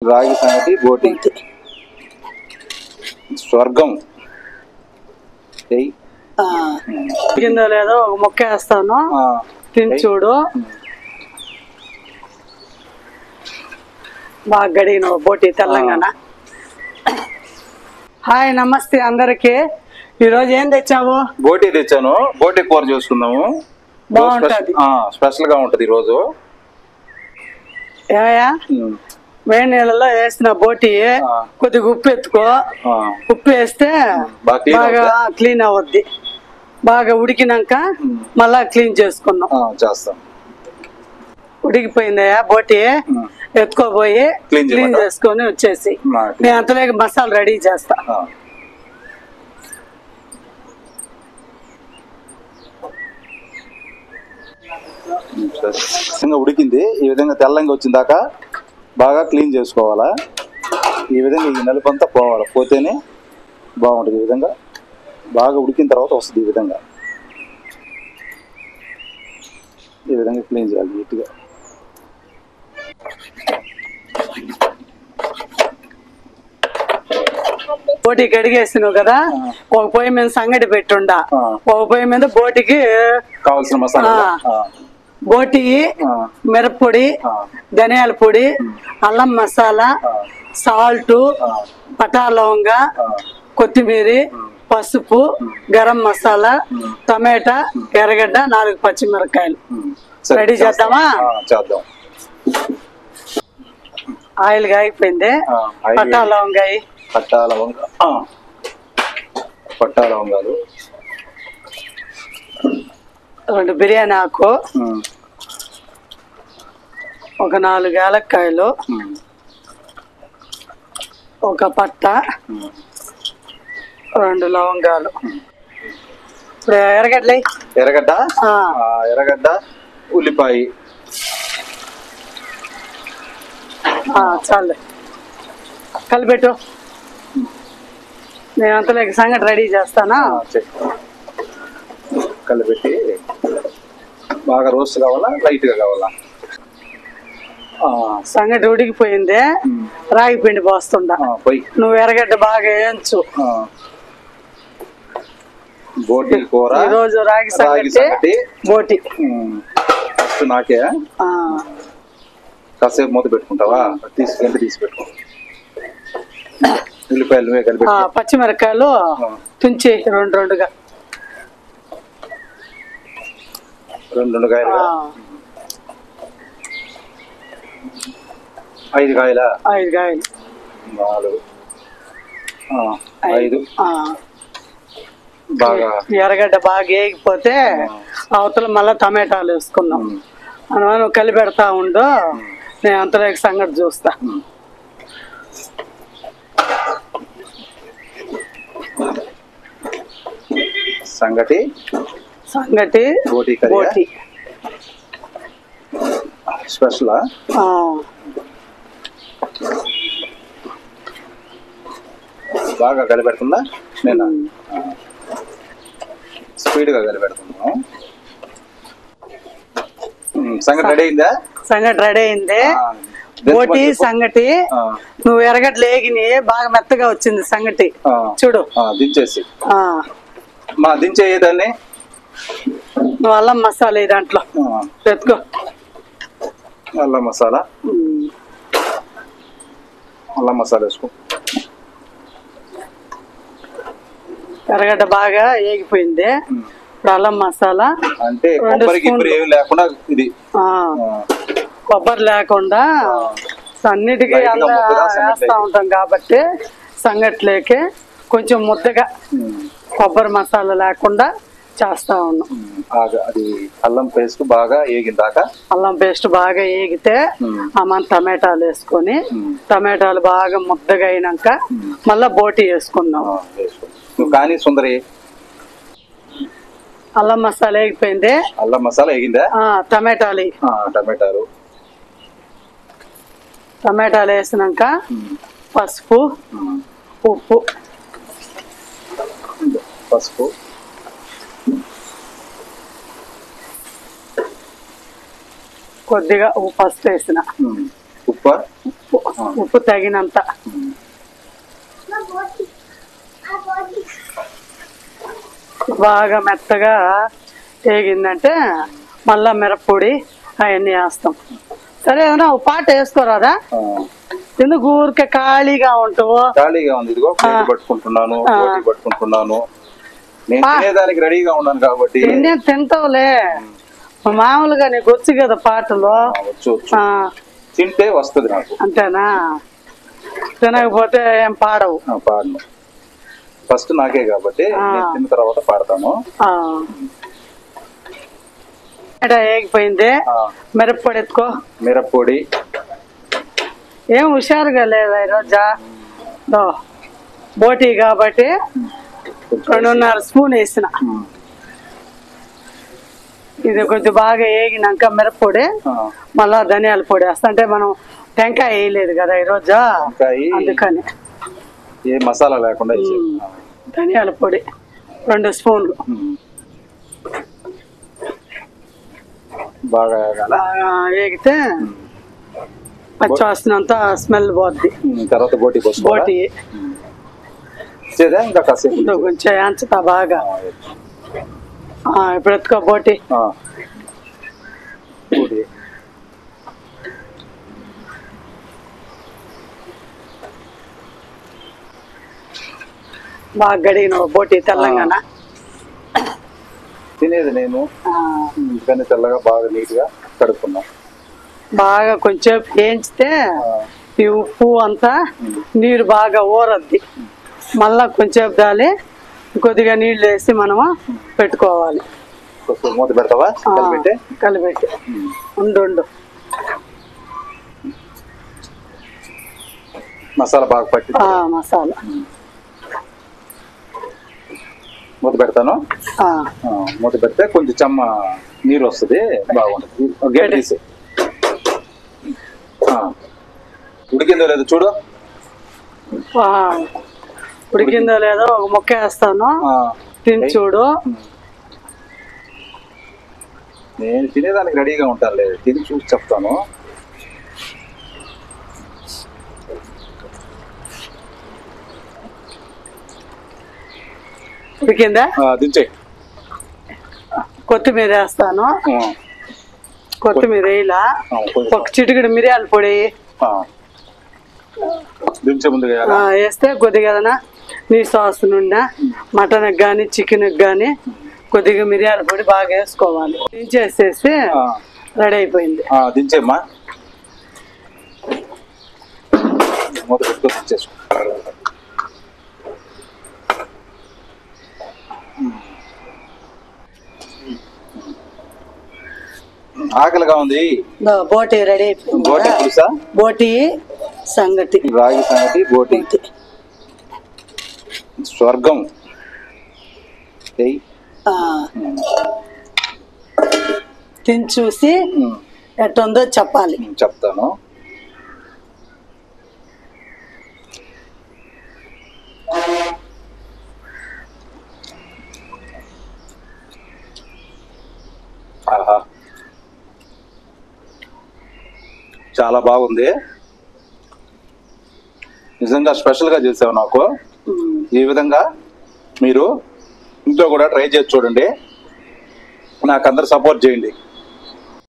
రాగి సంగటి బోటి స్వర్గం. కింద లేదో ఒక మొక్క వేస్తాను, తిని చూడు. బాగా గడిగిన బోటి తెలంగాణ. హాయ్ నమస్తే అందరికి. ఈరోజు ఏం తెచ్చావు? బోటి తెచ్చాను. బోటి కూర చేసుకుందాము. బాగుంటది, స్పెషల్ గా ఉంటది ఈరోజు. వేడి నీళ్ళలో వేసిన బోటి కొద్దిగా ఉప్పు ఎత్తుకో. ఉప్పు వేస్తే బాగా క్లీన్ అవద్ది. బాగా ఉడికినాక మళ్ళా క్లీన్ చేసుకున్నాం. ఉడికిపోయిందయ్యా బోటి, ఎత్తుకోపోయి క్లీన్ చేసుకొని వచ్చేసి నేను అంతలోకి మసాలా రెడీ చేస్తా. ఉడికింది. ఈ విధంగా తెల్లంగా వచ్చిందాక బాగా క్లీన్ చేసుకోవాలా. ఈ విధంగా ఈ నలుపంతా పోవాలి, పోతేనే బాగుంటుంది. ఈ విధంగా బాగా ఉడికిన తర్వాత వస్తుంది. ఈ విధంగా క్లీన్ చేయాలి నీట్గా. బోటి కడిగేసినావు కదా, ఒక పొయ్యి మీద సంగటి పెట్టుండా, ఒక పొయ్యి మీద బోటికి కావాల్సిన మసాలా, బోటి, మిరప్పొడి, ధనియాల పొడి, అల్లం మసాలా, సాల్ట్, పటా లవంగ, కొత్తిమీర, పసుపు, గరం మసాలా, టమాటా, ఎర్రగడ్డ, 4 పచ్చిమిరపకాయలు రెడీ చేద్దామా? చేద్దాం. ఆయిల్ కాగిపోయింది. పట్టా లవంగాయి, పట్టా లవంగాలు, 2 బిర్యానీ ఆకు, ఒక 4 యాలక్కాయలు, ఒక పట్ట, 2 లవంగాలు. ఎర్రగడ్డ, ఉల్లిపాయ. చాలు, కలిపెట్టు. నేను అంతలోకి సంగటి రెడీ చేస్తానా. కలిపెట్టి బాగా రోస్ట్ కావాలా, లైట్ గా కావాలా? సంగటి ఉడికిపోయింది. రాగి పిండి పోస్తుండా. నువ్వు ఎర్రగడ్డ బాగా వేయించు. బోటి కూర ఈరోజు రాగి సంగటి బోటి. ఫస్ట్ నాకే కాసేపు మూత పెట్టుకుంటావా? తీసి పెట్టుకో. ఉల్లిపాయలు కలిపి, పచ్చిమిరపకాయలు తుంచి 2 కాయలు, 5 కాయల, 5 కాయలు, 4, 5. బాగా ఎర్రగడ్డ బాగా వేగిపోతే అవతల మళ్ళా టమాటాలు వేసుకున్నాం. నువ్వు కలిపెడతా ఉండు, నేను అంతలోకి సంగటి చూస్తా. సంగటి బోటి స్పెషల్. బాగా కలిపెడుతున్నా నేను, స్పీడ్ గా కలిపెడుతున్నాను. సంగటి రెడీ అయిందా? సంగటి రెడీ అయింది. బోటి సంగటి. నువ్వు ఎర్రగడ్డలు వేగిని బాగా మెత్తగా వచ్చింది సంగటి. చూడు, దించేసి దించేదాన్ని. నువ్వు అల్లం మసాలా దాంట్లో పెట్టుకో. అల్లం మసాలా వేసుకో. ఎర్రగడ్డ బాగా వేగిపోయింది. ఇప్పుడు అల్లం మసాలా అంటే లేకుండా, ఇది కొబ్బరి లేకుండా అన్నిటికీ అల్లం వేస్తా ఉంటాం కాబట్టి సంగట్లేకే కొంచెం ముద్దగా కొబ్బరి మసాలా లేకుండా చేస్తా ఉన్నాం. అది అల్లం పేస్ట్ బాగా ఏగిందాక, అల్లం పేస్ట్ బాగా ఏగితే మన టమాటాలు వేసుకొని, టమాటాలు బాగా ముద్దగా అయినాక మళ్ళా బోటి వేసుకుందాం. కానీ సుందరి, అల్లం మసాలా వేగిపోయింది. అల్లం మసాలా వేగిందా? టమాటాలు వేసినాక పసుపు, ఉప్పు, కొద్దిగా పసుపు వేసిన ఉప్పు ఉప్పు తగినంత. బాగా మెత్తగా వేగిందంటే మళ్ళా మిరప్పొడి అవన్నీ వేస్తాం. సరే ఏమన్నా ఒక పాట వేసుకోరాదా? ఎందుకు ఊరికే ఖాళీగా ఉంటావు? ఖాళీగా ఉంది, ఇదిగో పట్టుకుంటున్నాను, పట్టుకుంటున్నాను. నేను తినేదానికి రెడీగా ఉన్నాను కాబట్టి. నేను తింటావులే, మామూలుగా నీకు వచ్చు కదా పాటలు. తింటే వస్తుంది నాకు. అంతేనా? తినకపోతే ఏం పాడవు? పాడను, ఫస్ట్ నాకే కాబట్టి తిన్న తర్వాత పాడతాను. ఏగిపోయింది, మిరప్పొడి ఎత్తుకో. మిరప్పొడి ఏం హుషారుగా లేదా ఈరోజా? బోటీ కాబట్టి 2.5 స్పూన్ వేసిన. ఇది కొంచెం బాగా వేగినాక మిరప్పొడి, మళ్ళా ధనియాల పొడి వేస్తా. అంటే మనం టెంకాయ వేయలేదు కదా ఈరోజు, అందుకని ఏ మసాలా లేకుండా ధనియాల పొడి 2 స్పూన్లు. బాగా వేగితే పచ్చి వాసనంతా స్మెల్ పోద్ది. తర్వాత బోటీ బోటీ ఇంకా కాసేపు కొంచెం ఎంచుతా బాగా. ఇప్పుడు ఎత్తుకో బోటీ. బాగా గడిగిన బోటీ తెలంగాణ తినేది నేను, కానీ తెల్లగా బాగా నీట్ గా కడుక్కున్నా. బాగా కొంచెం వేయించితే ఈ ఉప్పు అంతా నీరు బాగా ఊరద్ది. మళ్ళా కొంచెం దాలి కొద్దిగా నీళ్ళు వేసి మనము పెట్టుకోవాలి. మూత పెడతావా? కలిపెట్టి ఉండు. మసాలా బాగా పట్టి మసాలా మూత పెడతాను. మూత పెడితే కొంచెం చెమ్మ నీరు వస్తుంది, బాగుంటుంది. గేట్ తీసి ఉడికిందో లేదో చూడు. ఉడికిందో లేదో ఒక ముక్క వేస్తాను, తిని చూడు. నేను తినేదానికి రెడీగా ఉంటాను, లేదు తిని చూసి చెప్తాను. ఉడికిందా? దించే. కొత్తిమీర వేస్తాను. కొత్తిమీర వేయలా, ఒక చిటికెడు మిరియాల పొడి దించే ముందు వేస్తే కొద్దిగా నీ సాస్ నుండి మటన్కి కానీ చికెన్కి కానీ కొద్దిగా మిరియాల పొడి బాగా వేసుకోవాలి. దించేసేసి రెడీ అయిపోయింది. దించేమ్మా, మూత పెట్టుకో, దించేసుకో. ఆకలిగా ఉంది. బోటీ రెడీ అయిపోయింది. బోటీ పులుసా? బోటీ సంగటి, రాగి సంగటి, బోటీ స్వర్గం. తిని చూసి ఎట్టుందో చెప్పాలి. చెప్తాను. చాలా బాగుంది, నిజంగా స్పెషల్గా చేసావు నాకు. ఈ విధంగా మీరు ఇంట్లో కూడా ట్రై చేసి చూడండి, నాకు అందరు సపోర్ట్ చేయండి.